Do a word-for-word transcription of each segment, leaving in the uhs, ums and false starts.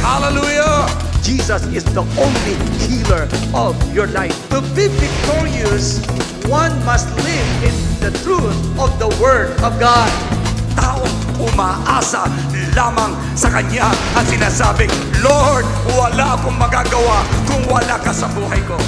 Hallelujah! Jesus is the only healer of your life. To be victorious, one must live in the truth of the Word of God. Taong umaasa lamang sa Kanya at sinasabing, Lord, wala akong magagawa kung wala ka sa buhay ko.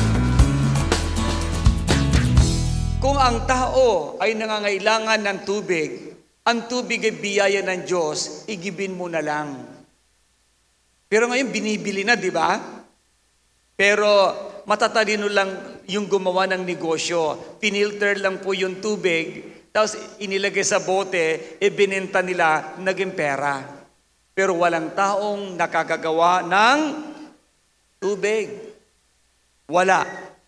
Kung ang tao ay nangangailangan ng tubig, ang tubig ay biyaya ng Diyos, igibin mo na lang. Pero ngayon, binibili na, di ba? Pero matatalino lang yung gumawa ng negosyo. Pinilter lang po yung tubig, tapos inilagay sa bote, e binenta nila, naging pera. Pero walang taong nakakagawa ng tubig. Wala.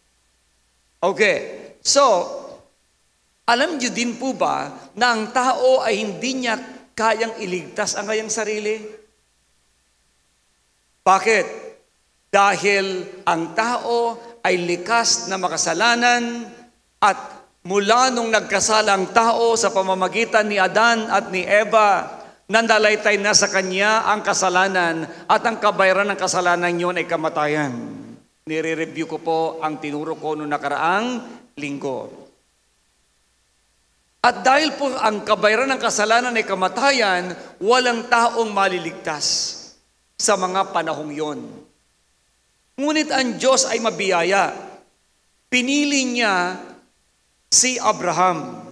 Okay. So, alam niyo din po ba na ang tao ay hindi niya kayang iligtas ang kanyang sarili? Bakit? Dahil ang tao ay likas na makasalanan at mula nung nagkasala ang tao sa pamamagitan ni Adan at ni Eva, nandalaytay na sa kanya ang kasalanan at ang kabayaran ng kasalanan yun ay kamatayan. Nire-review ko po ang tinuro ko noong nakaraang linggo. At dahil po ang kabayaran ng kasalanan ay kamatayan, walang taong maliligtas sa mga panahong yon. Ngunit ang Diyos ay mabiyaya. Pinili niya si Abraham.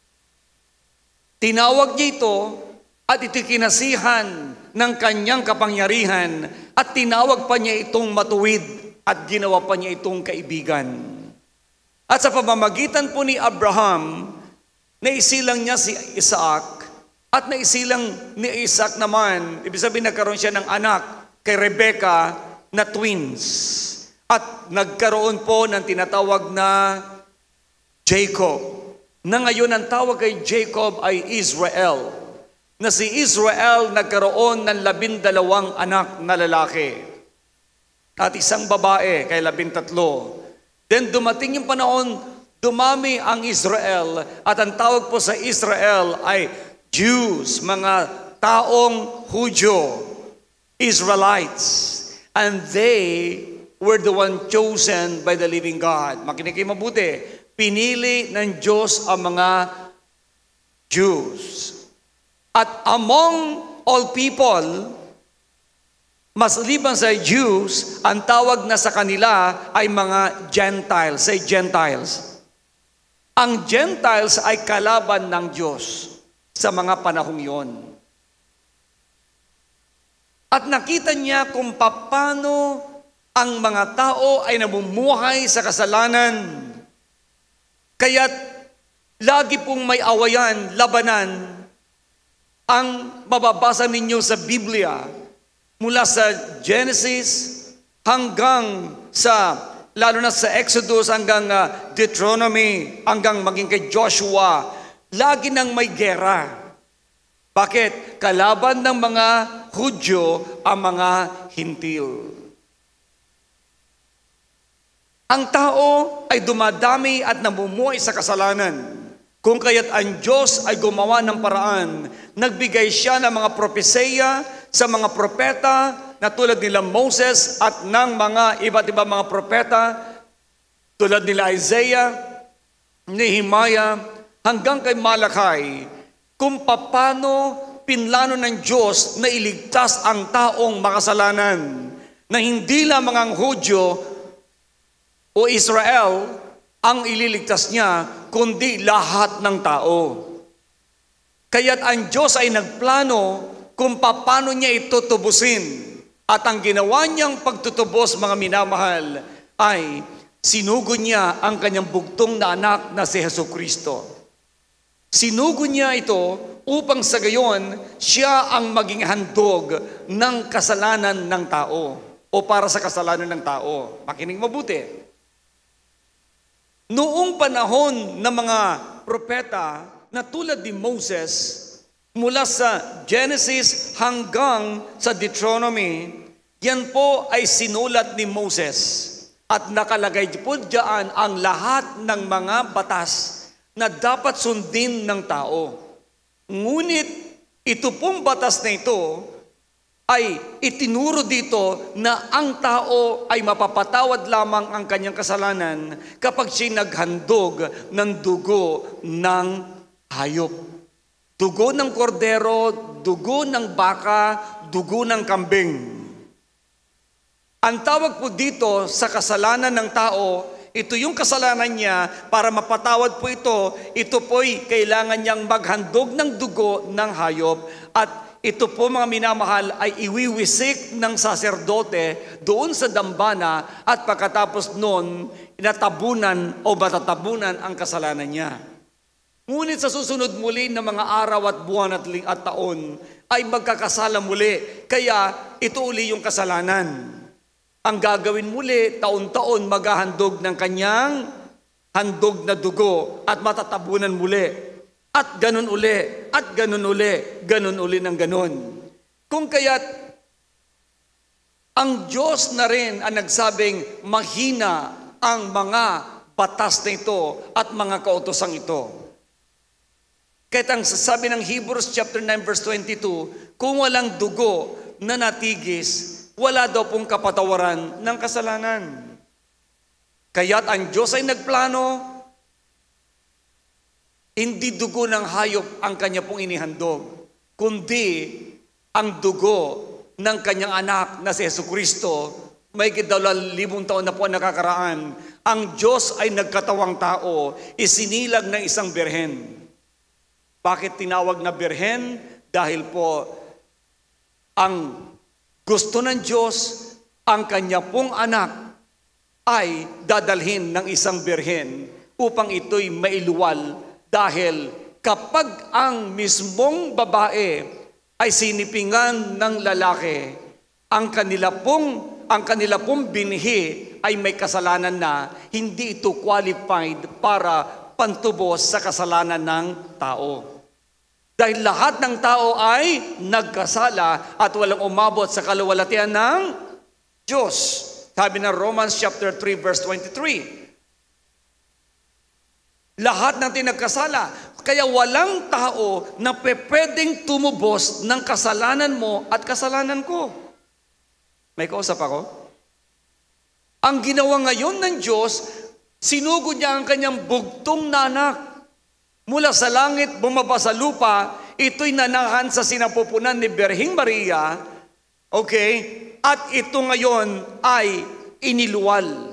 Tinawag niya ito at itikinasihan ng kanyang kapangyarihan at tinawag pa niya itong matuwid at ginawa pa niya itong kaibigan. At sa pamamagitan po ni Abraham, naisilang niya si Isaac. At naisilang ni Isaac naman, ibig sabihin nagkaroon siya ng anak kay Rebecca na twins. At nagkaroon po ng tinatawag na Jacob. Na ngayon ang tawag kay Jacob ay Israel. Na si Israel nagkaroon ng labindalawang anak na lalaki. At isang babae kay labintatlo. Then dumating yung panahon, dumami ang Israel. At ang tawag po sa Israel ay Jews, mga taong Hudyo, Israelites, and they were the one chosen by the living God. Makinig kayo mabuti. Pinili ng Diyos ang mga Jews. At among all people, mas liban sa Jews, ang tawag na sa kanila ay mga Gentiles. Say Gentiles. Ang Gentiles ay kalaban ng Diyos sa mga panahong yon. At nakita niya kung paano ang mga tao ay namumuhay sa kasalanan. Kaya't lagi pong may awayan, labanan, ang mababasa ninyo sa Biblia mula sa Genesis hanggang sa, lalo na sa Exodus hanggang uh, Deuteronomy, hanggang maging kay Joshua. Lagi nang may gera. Bakit? Kalaban ng mga Hudyo ang mga Hintil. Ang tao ay dumadami at namumuhay sa kasalanan. Kung kaya't ang Diyos ay gumawa ng paraan, nagbigay siya ng mga propesya sa mga propeta na tulad nila Moses at ng mga iba't ibang mga propeta tulad nila Isaiah, Nehemiah, hanggang kay Malakay, kung paano pinlano ng Diyos na iligtas ang taong makasalanan, na hindi lamang ang Hudyo o Israel ang ililigtas niya, kundi lahat ng tao. Kaya't ang Diyos ay nagplano kung paano niya ito tubusin. At ang ginawa niyang pagtutubos, mga minamahal, ay sinugo niya ang kanyang bugtong na anak na si Jesucristo. Sinugo niya ito upang sa gayon, siya ang maging handog ng kasalanan ng tao o para sa kasalanan ng tao. Makinig mabuti. Noong panahon ng mga propeta na tulad ni Moses, mula sa Genesis hanggang sa Deuteronomy, yan po ay sinulat ni Moses. At nakalagay po diyan ang lahat ng mga batas na dapat sundin ng tao. Ngunit ito pong batas na ito ay itinuro dito na ang tao ay mapapatawad lamang ang kanyang kasalanan kapag siya naghandog ng dugo ng hayop. Dugo ng kordero, dugo ng baka, dugo ng kambing. Ang tawag po dito sa kasalanan ng tao, ito yung kasalanan niya, para mapatawad po ito, ito po'y kailangan niyang maghandog ng dugo ng hayop, at ito po mga minamahal ay iwiwisik ng saserdote doon sa dambana, at pagkatapos noon, inatabunan o matatabunan ang kasalanan niya. Ngunit sa susunod muli na mga araw at buwan at, ling- at taon, ay magkakasala muli. Kaya ito uli yung kasalanan. Ang gagawin muli, taon-taon maghahandog ng kanyang handog na dugo at matatabunan muli. At ganun uli, at ganun uli, ganun uli ng ganun. Kung kaya't ang Diyos na rin ang nagsabing mahina ang mga batas na ito at mga kautosang ito. Kahit ang sabi ng Hebrews chapter nine verse twenty-two, kung walang dugo na natigis, wala daw pong kapatawaran ng kasalanan. Kaya't ang Diyos ay nagplano, hindi dugo ng hayop ang kanya pong inihandog, kundi ang dugo ng kanyang anak na si Jesucristo. May dalawang libong taon na po nakakaraan. Ang Diyos ay nagkatawang tao, isinilag ng isang birhen. Bakit tinawag na birhen? Dahil po ang gusto ng Diyos, ang kanya pong anak ay dadalhin ng isang birhen upang ito'y mailuwal, dahil kapag ang mismong babae ay sinipingan ng lalaki, ang kanila pong, ang kanila pong binhi ay may kasalanan na hindi ito qualified para pantubos sa kasalanan ng tao. Dahil lahat ng tao ay nagkasala at walang umabot sa kaluwalhatian ng Diyos. Sabi ng Romans chapter three verse twenty-three. Lahat ng tinagkasala. Kaya walang tao na pwedeng tumubos ng kasalanan mo at kasalanan ko. May kausap ako? Ang ginawa ngayon ng Diyos, sinugod niya ang kanyang bugtong na anak. Mula sa langit, bumaba sa lupa, ito'y nanahan sa sinapupunan ni Birheng Maria, okay? At ito ngayon ay iniluwal.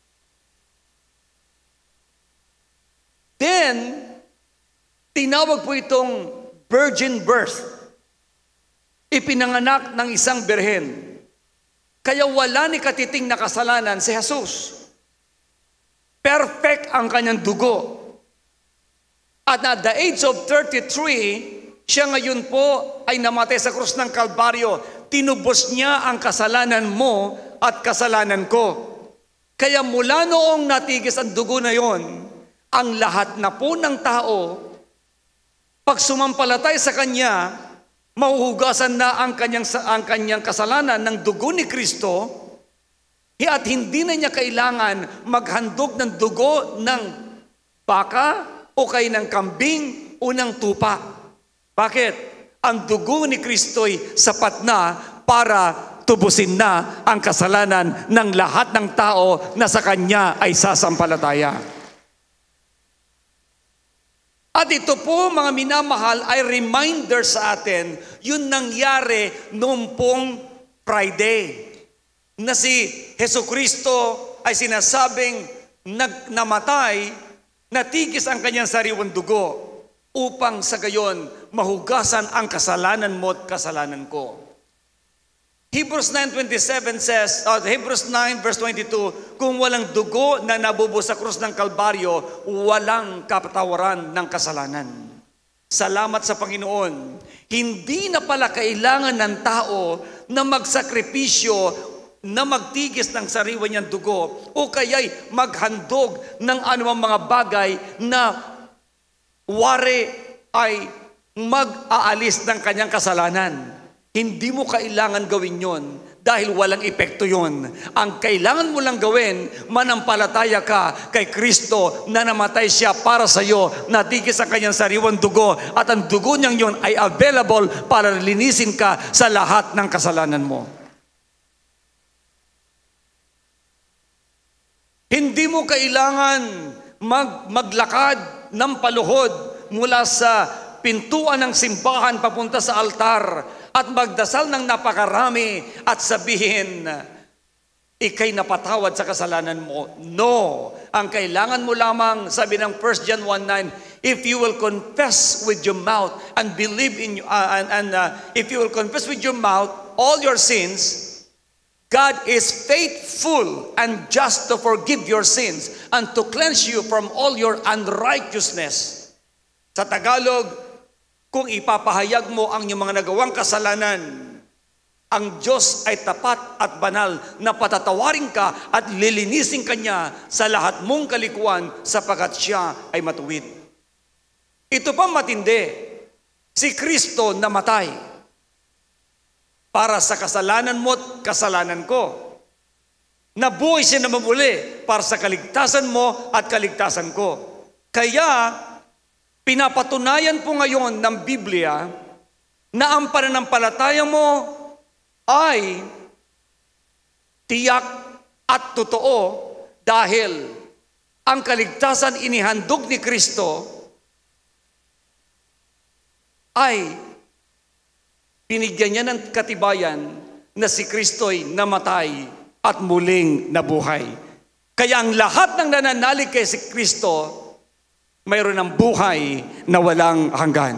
Then, tinawag po itong virgin birth. Ipinanganak ng isang birhen. Kaya wala ni katiting na kasalanan si Jesus. Perfect ang kanyang dugo. At at the age of thirty-three, siya ngayon po ay namatay sa krus ng Kalbaryo. Tinubos niya ang kasalanan mo at kasalanan ko. Kaya mula noong natigis ang dugo na yon, ang lahat na po ng tao, pag sumampalatay sa Kanya, mahuhugasan na ang kanyang, ang kanyang kasalanan ng dugo ni Kristo, at hindi na niya kailangan maghandog ng dugo ng baka, o kay ng kambing o ng tupa. Bakit? Ang dugo ni Kristo'y sapat na para tubusin na ang kasalanan ng lahat ng tao na sa Kanya ay sasampalataya. At ito po, mga minamahal, ay reminder sa atin, yun nangyari noong pong Friday, na si Jesucristo ay sinasabing nag namatay, natigis ang kanyang sariwang dugo upang sa gayon mahugasan ang kasalanan mo at kasalanan ko. Hebrews nine twenty-seven says, uh, Hebrews nine verse twenty-two, kung walang dugo na nabubuhos sa krus ng Kalbaryo, walang kapatawaran ng kasalanan. Salamat sa Panginoon. Hindi na pala kailangan ng tao na magsakripisyo, na magtigis ng sariwa niyang dugo, o kaya'y maghandog ng anumang mga bagay na wari ay mag-aalis ng kanyang kasalanan. Hindi mo kailangan gawin yon dahil walang epekto yon. Ang kailangan mo lang gawin, manampalataya ka kay Kristo na namatay siya para sa iyo, natigis ang kanyang sariwang dugo, at ang dugo niyang yon ay available para linisin ka sa lahat ng kasalanan mo. Hindi mo kailangan mag, maglakad ng paluhod mula sa pintuan ng simbahan papunta sa altar at magdasal ng napakarami at sabihin, ikay napatawad sa kasalanan mo. No. Ang kailangan mo lamang, sabi ng First John one nine, if you will confess with your mouth and believe in you, uh, and, and uh, if you will confess with your mouth all your sins, God is faithful and just to forgive your sins and to cleanse you from all your unrighteousness. Sa Tagalog, kung ipapahayag mo ang iyong mga nagawang kasalanan, ang Diyos ay tapat at banal na patatawarin ka at lilinisin ka niya sa lahat mong kalikuan sapagkat siya ay matuwid. Ito pa matindi, si Kristo namatay para sa kasalanan mo at kasalanan ko. Nabuhay siya na mamuli para sa kaligtasan mo at kaligtasan ko. Kaya, pinapatunayan po ngayon ng Biblia na ang pananampalataya mo ay tiyak at totoo dahil ang kaligtasan inihandog ni Kristo ay binigyan niya ng katibayan na si Kristo'y namatay at muling nabuhay. Kaya ang lahat ng nananalig kay si Kristo mayroon ng buhay na walang hanggan.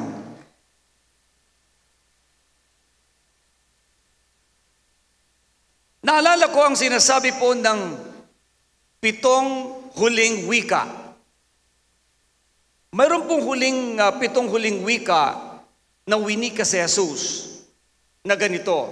Naalala ko ang sinasabi po ng pitong huling wika. Mayroon pong huling, uh, pitong huling wika na winika si Jesus na ganito.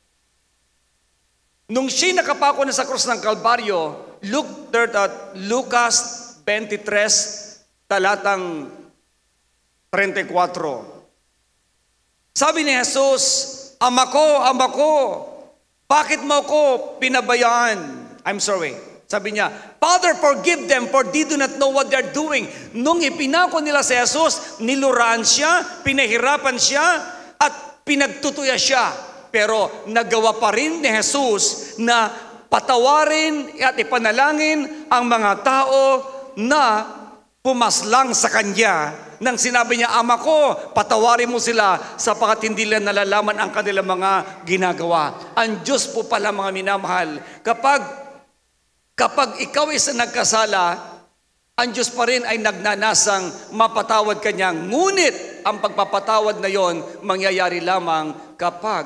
Nung siya'y nakapako na sa krus ng Kalbaryo, Luke, uh, Lucas twenty-three, talatang thirty-four. Sabi ni Jesus, Ama ko, Ama ko, bakit mo ko pinabayaan? I'm sorry. Sabi niya, Father, forgive them for they do not know what they're doing. Nung ipinako nila si Jesus, niluraan siya, pinahirapan siya, at pinagtutuya siya. Pero nagawa pa rin ni Jesus na patawarin at ipanalangin ang mga tao na pumaslang sa Kanya nang sinabi niya, Ama ko, patawarin mo sila sapagat hindi nila nalalaman ang kanilang mga ginagawa. Ang Diyos po pala, mga minamahal, kapag, kapag ikaw ay sa nagkasala, ang Diyos pa rin ay nagnanasang mapatawad ka niya. Ngunit ang pagpapatawad na yon mangyayari lamang kapag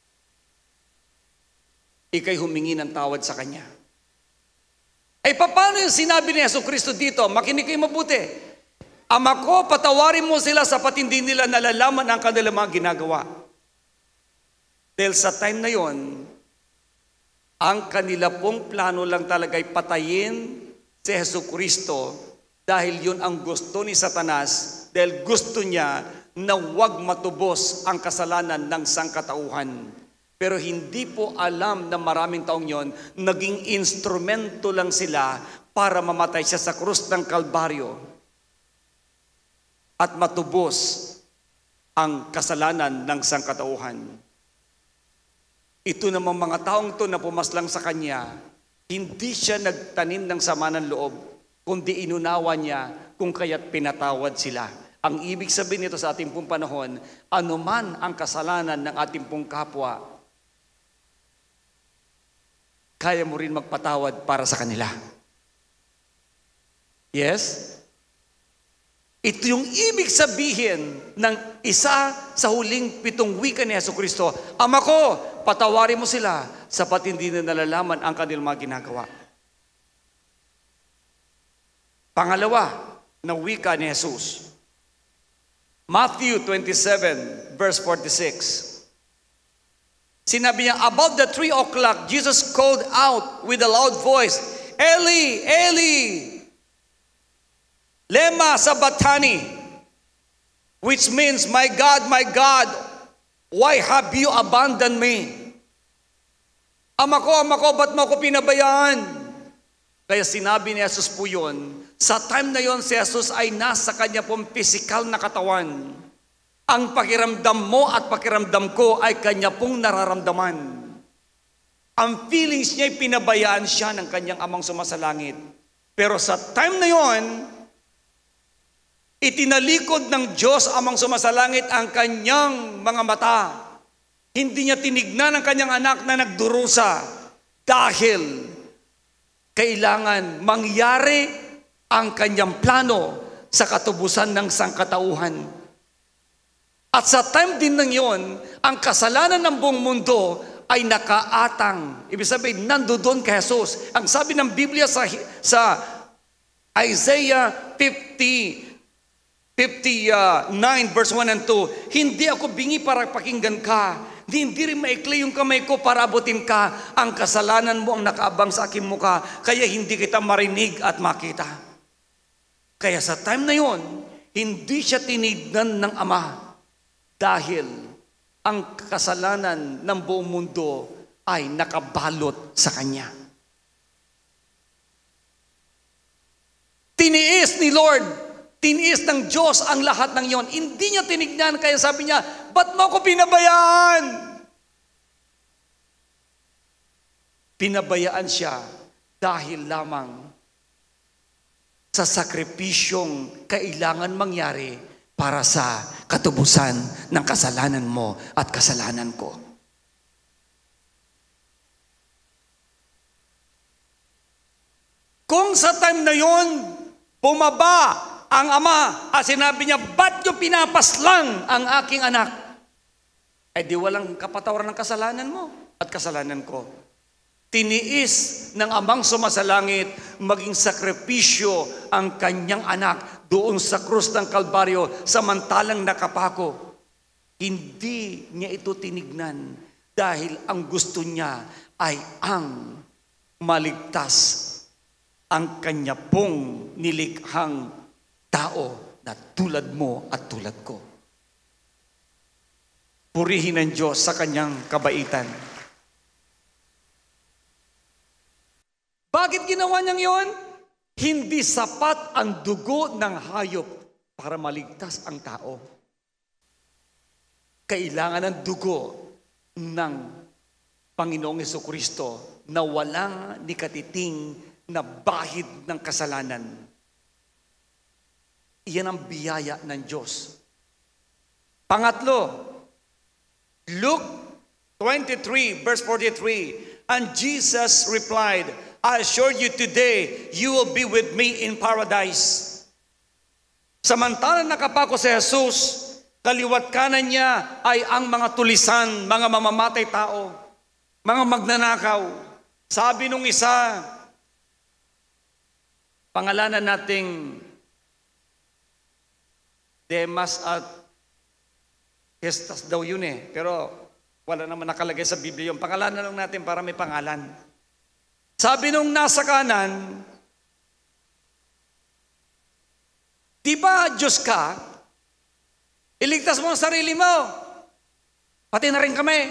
ikay humingi ng tawad sa Kanya. Ay paano yung sinabi ni Jesucristo dito? Makinig kayo mabuti. Ama ko, patawarin mo sila sapat hindi nila nalalaman ang kanilang mga ginagawa. Dahil sa time na yon, ang kanila pong plano lang talaga ay patayin si Jesucristo dahil yun ang gusto ni Satanas, dahil gusto niya na huwag matubos ang kasalanan ng sangkatauhan. Pero hindi po alam na maraming taong yon, naging instrumento lang sila para mamatay siya sa krus ng Kalbaryo at matubos ang kasalanan ng sangkatauhan. Ito namang mga taong to na pumaslang sa Kanya, hindi siya nagtanim ng sama ng loob, kundi inunawa niya kung kaya't pinatawad sila. Ang ibig sabihin nito sa ating pong panahon, anuman ang kasalanan ng ating pong kapwa, kaya mo rin magpatawad para sa kanila. Yes? Ito yung ibig sabihin ng isa sa huling pitong wika ni Jesucristo. Ama ko, patawarin mo sila sapat hindi na nalalaman ang kanilang mga ginagawa. Pangalawa na wika ni Jesus. Matthew twenty-seven, verse forty-six. Sinabi niya, about the three o'clock, Jesus called out with a loud voice, Eli, Eli, lema sabachthani, which means, my God, my God, Why have you abandoned me? Ama ko, ama ko, ba't mo ako pinabayaan? Kaya sinabi ni Jesus po yun, sa time na yon si Jesus ay nasa kanya pong physical na katawan. Ang pakiramdam mo at pakiramdam ko ay kanya pong nararamdaman. Ang feelings niya ay pinabayaan siya ng kanyang amang sumasalangit. Pero sa time na yon, itinalikod ng Diyos amang sumasalangit ang kanyang mga mata. Hindi niya tinignan ang kanyang anak na nagdurusa dahil kailangan mangyari ang kanyang plano sa katubusan ng sangkatauhan. At sa time din ng yon, ang kasalanan ng buong mundo ay nakaatang. Ibig sabihin, nandoon kay Jesus. Ang sabi ng Biblia sa, sa Isaiah fifty, fifty-nine verse one and two, hindi ako bingi para pakinggan ka, hindi rin maikli yung kamay ko para abutin ka. Ang kasalanan mo ang nakaabang sa aking muka, kaya hindi kita marinig at makita. Kaya sa time na yon, hindi siya tinignan ng Ama dahil ang kasalanan ng buong mundo ay nakabalot sa Kanya. Tiniis ni Lord, tiniis ng Diyos ang lahat ng yon. Hindi niya tinignan, kaya sabi niya, ba't mo ako pinabayaan? Pinabayaan siya dahil lamang sa sakripisyong kailangan mangyari para sa katubusan ng kasalanan mo at kasalanan ko. Kung sa time na yon, bumaba ang Ama at sinabi niya, ba't niyo pinapaslang ang aking anak? Eh di walang kapatawaran ng kasalanan mo at kasalanan ko. Tiniis ng Amang sumasalangit maging sakripisyo ang kanyang anak doon sa krus ng Kalbaryo samantalang nakapako. Hindi niya ito tinignan dahil ang gusto niya ay ang maligtas ang kanya pong nilikhang tao na tulad mo at tulad ko. Purihin ang Diyos sa kanyang kabaitan. Bakit ginawa niyang yon? Hindi sapat ang dugo ng hayop para maligtas ang tao. Kailangan ng dugo ng Panginoong Jesucristo na walang nikatiting na bahid ng kasalanan. Iyan ang biyaya ng Diyos. Pangatlo, Luke twenty-three verse forty-three, and Jesus replied, I assure you today, you will be with me in paradise. Samantalang nakapako si Jesus, kaliwat kanan niya ay ang mga tulisan, mga mamamatay tao, mga magnanakaw. Sabi nung isa, pangalanan nating Demas at Gestas daw yun eh. Pero wala naman nakalagay sa Biblia yung pangalanan lang natin para may pangalan. Sabi nung nasa kanan, di ba Diyos ka? Iligtas mo ang sarili mo. Pati na rin kami.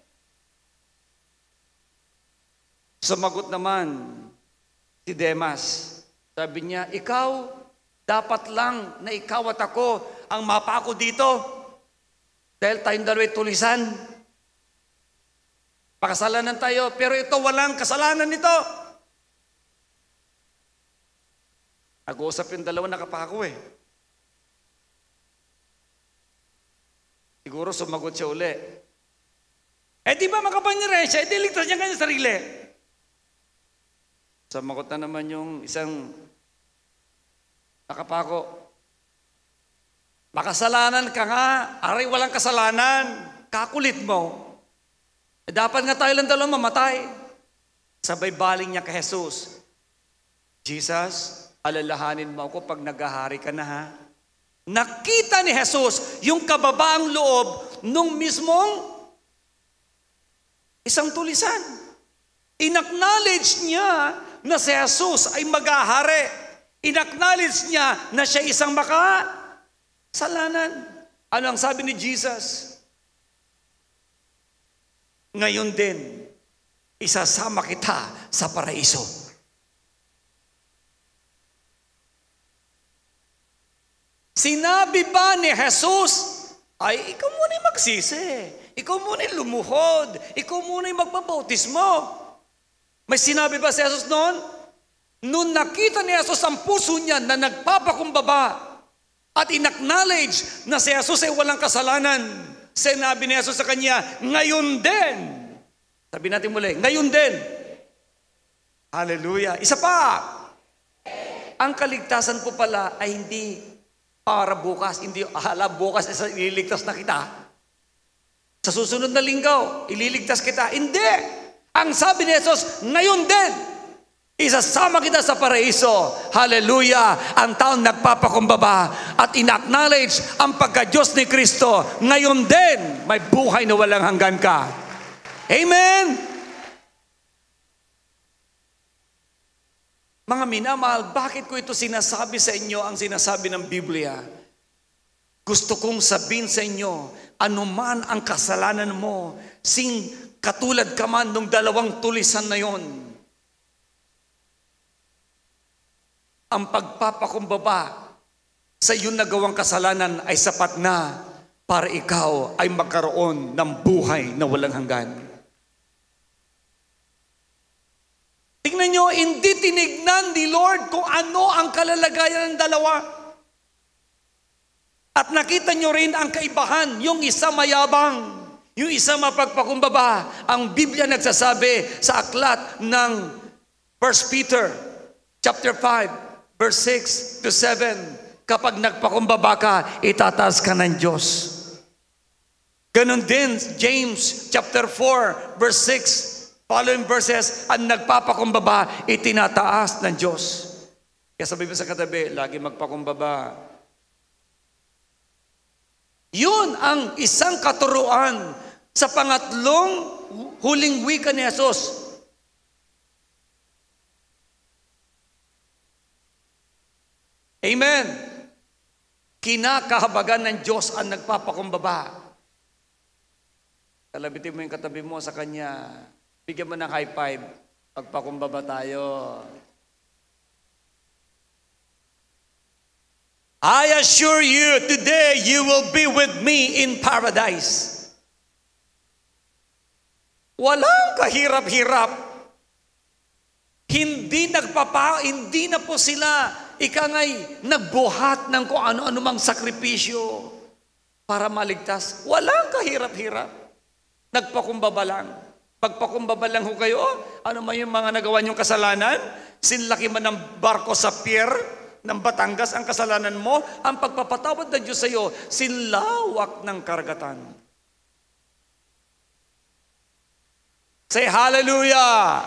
Sumagot naman si Demas. Sabi niya, ikaw, dapat lang na ikaw at ako ang mapako dito. Dahil tayong dalawa'y tulisan. Pakasalanan tayo, pero ito walang kasalanan nito. Nag-uusap yung dalawa nakapako eh. Siguro sumagot siya uli. Eh di ba makapangyarihan siya? Eh di ligtas niya kanyang sarili. Sumagot na naman yung isang nakapako. Makasalanan ka nga, aray walang kasalanan, kakulit mo. Eh, dapat nga tayo lang dalawang mamatay. Sabay baling niya kay Jesus. Jesus, alalahanin mo ako pag naghahari ka na ha. Nakita ni Jesus yung kababaang loob nung mismong isang tulisan. Inacknowledge niya na si Jesus ay maghahari. Inacknowledge niya na siya isang makasalanan. Ano ang sabi ni Jesus? ngayon din, isasama kita sa paraiso. Sinabi ba ni Jesus, ay, ikaw muna yung magsisi. Ikaw muna yung lumuhod. Ikaw muna yung magpabautismo. May sinabi ba si Jesus noon? Noon nakita ni Jesus ang puso niya na nagpapakumbaba at in-acknowledge na si Jesus ay walang kasalanan, sinabi ni Jesus sa kanya, ngayon din. Sabi natin muli, ngayon din. Hallelujah. Isa pa. Ang kaligtasan po pala ay hindi para bukas, hindi hala bukas isa ililigtas na kita. Sa susunod na linggo, ililigtas kita. Hindi! Ang sabi ni Jesus, ngayon din, isasama kita sa paraiso. Hallelujah! Ang taong nagpapakumbaba at in-acknowledge ang pagka-Diyos ni Kristo, ngayon din, may buhay na walang hanggan ka. Amen! Mga minamahal, bakit ko ito sinasabi sa inyo ang sinasabi ng Biblia? Gusto kong sabihin sa inyo, anuman ang kasalanan mo, sing katulad ka man nung dalawang tulisan na yon, ang pagpapakumbaba sa iyong nagawang kasalanan ay sapat na para ikaw ay magkaroon ng buhay na walang hanggan. Tingnan nyo, hindi tinignan ni Lord kung ano ang kalalagayan ng dalawa. At nakita nyo rin ang kaibahan, yung isa mayabang, yung isa mapagpakumbaba. Ang Biblia nagsasabi sa aklat ng First Peter chapter five, verse six to seven, kapag nagpakumbaba ka, itataas ka ng Diyos. Ganon din, James chapter four, verse six, following verses, ang nagpapakumbaba, itinataas ng Diyos. Kaya sabi mo sa katabi, lagi magpakumbaba. Yun ang isang katuruan sa pangatlong huling wika ni Jesus. Amen. Kinakahabagan ng Diyos ang nagpapakumbaba. Kalabitin mo yung katabi mo sa Kanya. Bigyan mo ng high five. Pagpakumbaba tayo. I assure you, today you will be with me in paradise. Walang kahirap-hirap. Hindi nagpapa, hindi na po sila ikangay nagbuhat ng kung ano-ano mang sakripisyo para maligtas. Walang kahirap-hirap. Nagpakumbaba lang. Pagpakumbaba lang ho kayo, ano man yung mga nagawa niyong kasalanan, sinlaki man ng barko sa pier ng Batangas ang kasalanan mo, ang pagpapatawad ng Diyos sa iyo, sinlawak ng karagatan. Say hallelujah!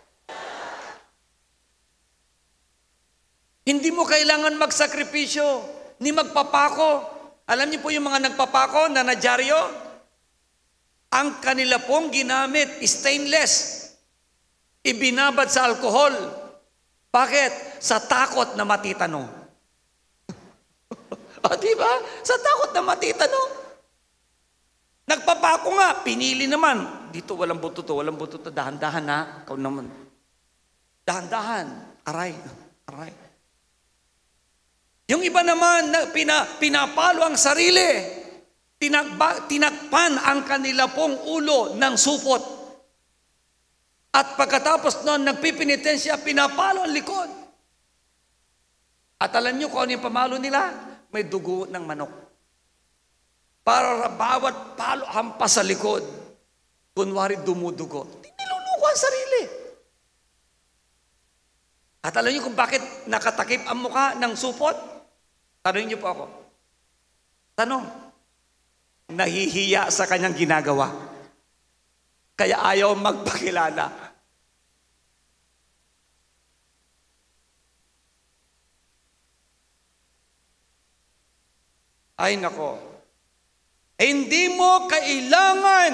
Hindi mo kailangan magsakripisyo, ni magpapako. Alam niyo po yung mga nagpapako na nadyaryo? Ang kanila pong ginamit, stainless, ibinabad sa alkohol. Bakit? Sa takot na matitano. O, diba? Sa takot na matitano. Nagpapako nga, pinili naman. Dito walang buto to, walang buto to. Dahan-dahan ha, ikaw naman. Dahan-dahan. Aray, aray. Yung iba naman, na, pina, pinapalo ang sarili. Tinagba, tinakpan ang kanila pong ulo ng supot. At pagkatapos noon, nagpipinitensya, pinapalo ang likod. At alam nyo kung ano yung pamalo nila? May dugo ng manok. Para bawat palo hampas sa likod, kunwari dumudugo, niluluko ang sarili. At alam nyo kung bakit nakatakip ang mukha ng supot? Tanungin nyo po ako. Tanong. Nahihiya sa kanyang ginagawa. Kaya ayaw magpakilala. Ay nako. Hindi mo kailangan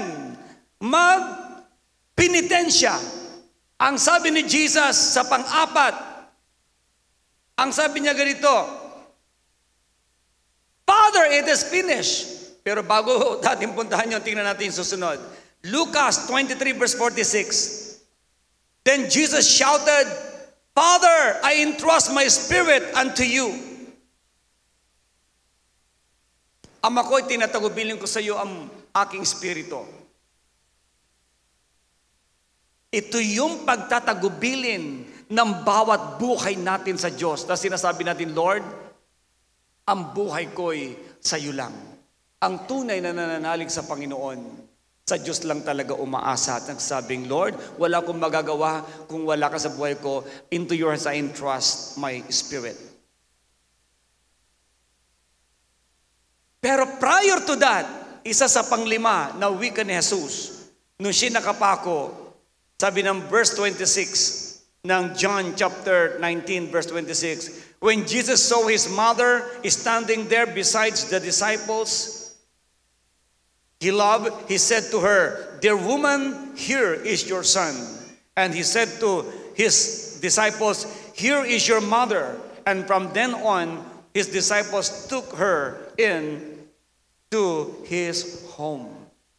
magpenitensya. Ang sabi ni Jesus sa pang-apat, ang sabi niya ganito, Father, it is finished. Pero bago natin puntahan yun, tingnan natin yung susunod. Lucas twenty-three verse forty-six. Then Jesus shouted, Father, I entrust my spirit unto you. Ama ko'y tinatagubilin ko sa iyo ang aking espiritu. Ito yung pagtatagubilin ng bawat buhay natin sa Diyos. Na sinasabi natin, Lord, ang buhay ko'y sa iyo lang. Ang tunay na nananalig sa Panginoon, sa Diyos lang talaga umaasa at nagsabing, Lord, wala akong magagawa kung wala ka sa buhay ko. Into your hands I entrust my spirit. Pero prior to that, isa sa panglima na wika ni Jesus, nung siya nakapako, sabi ng verse twenty-six ng John chapter nineteen verse twenty-six, when Jesus saw his mother standing there besides the disciples he loved, he said to her, Dear woman, here is your son. And he said to his disciples, Here is your mother. And from then on, his disciples took her in to his home.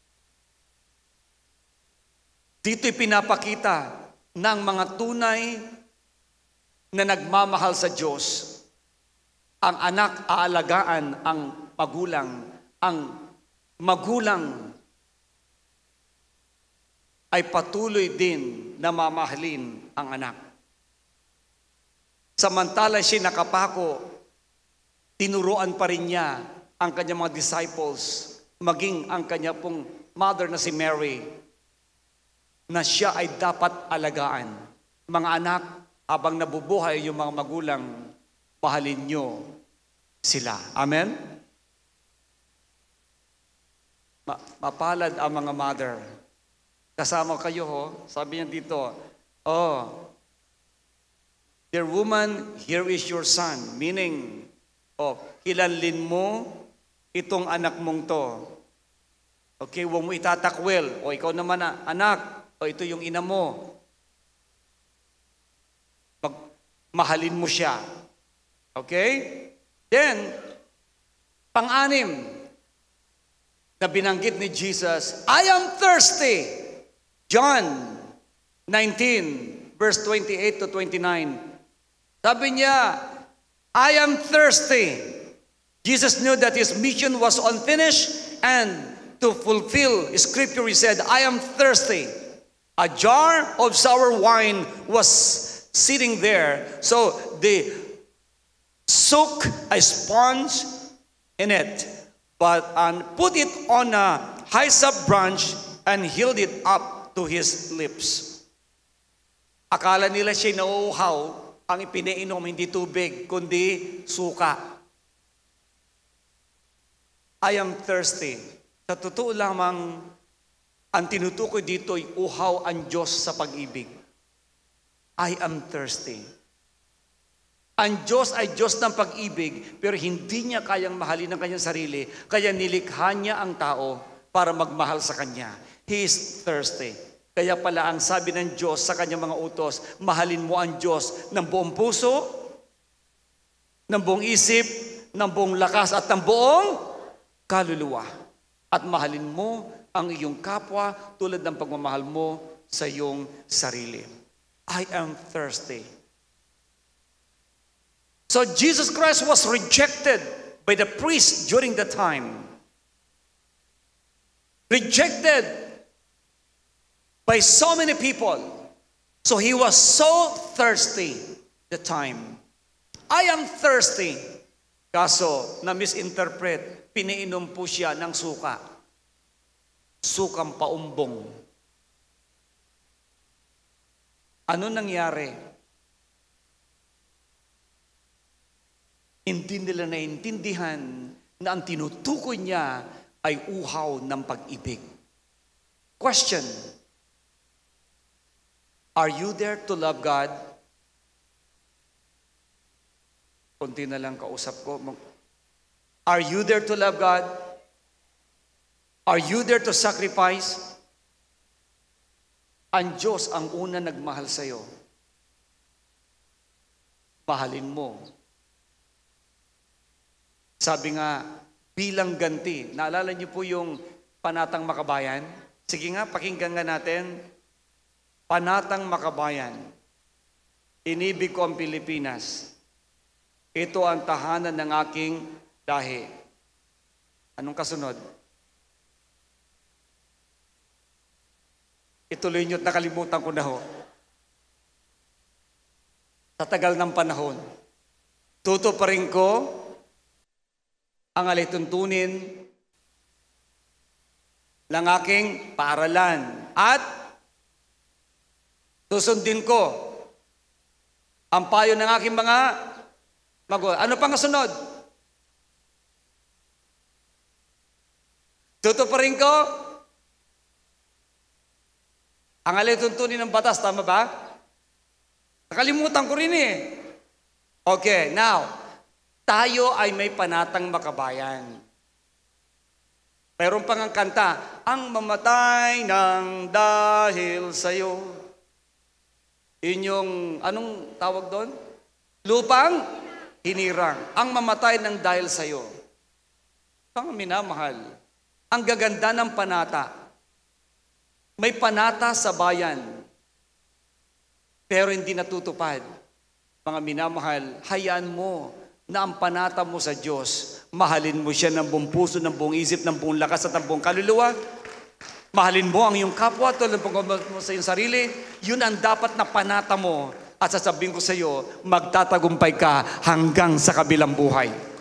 Dito'y pinapakita ng mga tunay na nagmamahal sa Diyos. Ang anak aalagaan ang magulang. Ang magulang ay patuloy din na mamahalin ang anak. Samantala siya nakapako, tinuruan pa rin niya ang kanyang mga disciples, maging ang kanya pong mother na si Mary, na siya ay dapat alagaan. Mga anak, habang nabubuhay yung mga magulang, mahalin nyo sila. Amen? Ma- mapalad ang mga mother. Kasama kayo, ho? Sabi niya dito, oh, dear woman, here is your son. Meaning, oh, kilanlin mo itong anak mong to. Okay, huwag mo itatakwil. O ikaw naman na, anak, o ito yung ina mo. Mag mahalin mo siya. Okay? Then, pang-anim, na binanggit ni Jesus, I am thirsty. John nineteen, verse twenty-eight to twenty-nine. Sabi niya, I am thirsty. Jesus knew that his mission was unfinished, and to fulfill scripture, he said, I am thirsty. A jar of sour wine was sitting there, so they soak a sponge in it, but and put it on a hyssop branch and held it up to his lips. Akala nila siya nauuhaw, ang ipinainom hindi tubig, kundi suka. I am thirsty. Sa totoo lamang, ang tinutukoy dito ay uhaw ang Diyos sa pag-ibig. I am thirsty. Ang Diyos ay Diyos ng pag-ibig, pero hindi niya kayang mahalin ang kanyang sarili, kaya nilikha niya ang tao para magmahal sa kanya. He is thirsty. Kaya pala ang sabi ng Diyos sa kanyang mga utos, mahalin mo ang Diyos ng buong puso, ng buong isip, ng buong lakas at ng buong kaluluwa. At mahalin mo ang iyong kapwa tulad ng pagmamahal mo sa iyong sarili. I am thirsty. So Jesus Christ was rejected by the priests during the time. Rejected by so many people. So he was so thirsty the time. I am thirsty. Kaso, na-misinterpret, pinainom po siya ng suka. Sukang paumbong. Ano nangyari? Hindi nila naintindihan na ang tinutukoy niya ay uhaw ng pag-ibig. Question. Are you there to love God? Kunti na lang kausap ko. Are you there to love God? Are you there to sacrifice? Ang Diyos ang una nagmahal sa iyo. Mahalin mo. Sabi nga, bilang ganti. Naalala niyo po yung panatang Makabayan? Sige nga, pakinggan nga natin. Panatang Makabayan. Inibig ko ang Pilipinas. Ito ang tahanan ng aking lahi. Anong kasunod? Ituloy nyo't nakalimutan ko na ho. Sa tagal ng panahon, tutuparin ko ang alituntunin ng aking paaralan at susundin ko ang payo ng aking mga magulang. Ano pang kasunod? Tutuparin ko ang alituntunin ng batas. Tama ba? Nakalimutan ko rin eh. Okay, now, tayo ay may panatang makabayan. Mayroon pang ang kanta, ang mamatay ng dahil sa'yo. Inyong, anong tawag doon? Lupang hinirang. Ang mamatay ng dahil sa'yo. Ang minamahal. Ang gaganda ng panata. May panata sa bayan. Pero hindi natutupad. Mga minamahal, hayaan mo na ang panata mo sa Diyos, mahalin mo siya ng buong puso, ng buong isip, ng buong lakas at ng buong kaluluwa. Mahalin mo ang iyong kapwa, tulad mo sa iyong sarili. Yun ang dapat na panata mo. At sasabihin ko sa iyo, magtatagumpay ka hanggang sa kabilang buhay.